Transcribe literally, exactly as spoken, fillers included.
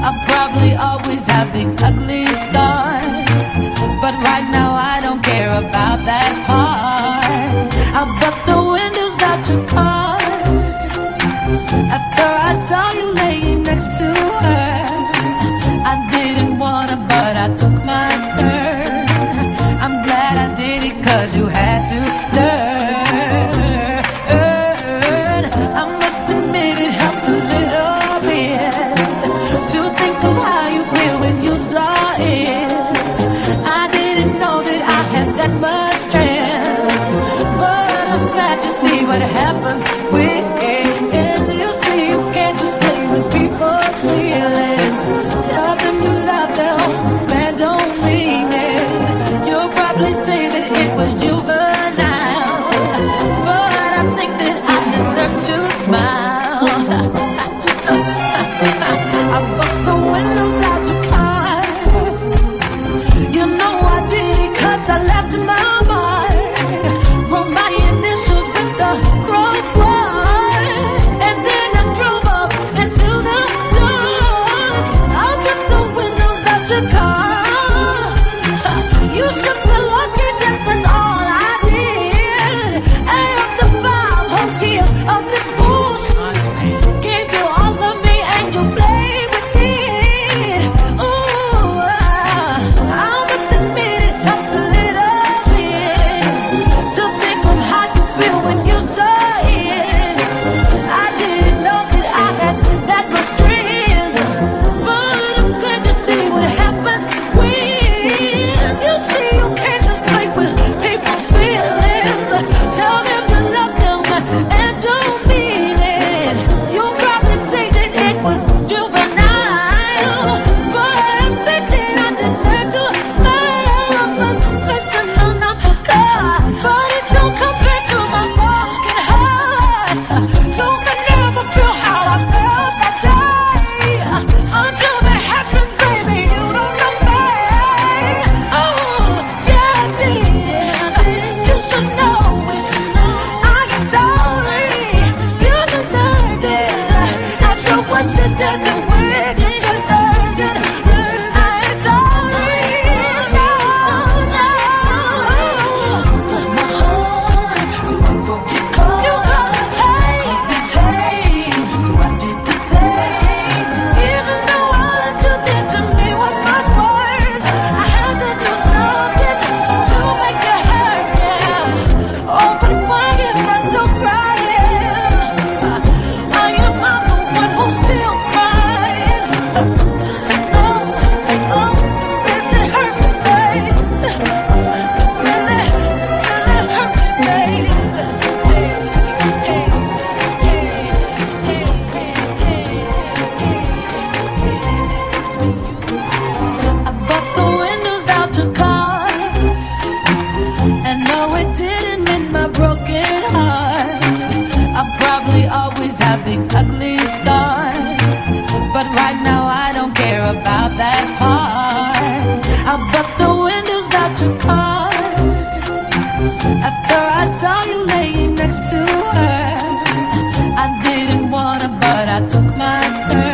I'll probably always have these ugly scars, but right now I don't care about that part. I'll bust the windows out your car after I saw you laying next to her. I didn't wanna, but I took my turn. I'm glad I did it, cause you had to learn. I must admit it helped a little bit to think of how you feel when you saw it. I didn't know that I had that much strength, but I'm glad to see what happens when you see you can't just play with people's feelings. Tell them you love them, man, don't mean it. You'll probably say that it was juvenile, but I think that I deserve to smile. I bust the windows out your car. You know I did it cause I left my mark. Wrote my initials with the crowbar, and then I drove up into the dark. I bust the windows out your car. You should feel lucky that that's all I did. And up the five whole years of this bullshit gave you all of me and you played with it. Ooh, I must admit it helped a little bit to think of how you feel when you saw it. I didn't know that I had that much strength, but I'm glad you see what happens when you see you can't just play with people's feelings. Tell them you love them and don't mean it. You'll probably say that it was juvenile, but I'm thinking I deserve to smile. But it don't compare to my broken heart. You can never feel how I felt that day. Until that happens, baby, you don't know pain. Oh, yeah, I did. You should know it. I am sorry. You deserved it. After what you did to me, you deserved it. I am sorry. No, no. My heart, so I broke your car. You caused me pain, so I did the same. Even though all that you did to me was much worse, I had to do something to make it hurt, yeah. Oh, but why am I still crying? Why am I the one who's still crying? No, no, it hurt me, babe. Really, really hurt me, babe. I bust the windows out your car, and no, it didn't mend my broken heart. I'll probably always have these ugly scars, but right now I don't care about that part. I'll bust the windows out your car after I saw you laying next to her. I didn't wanna, but I took my turn.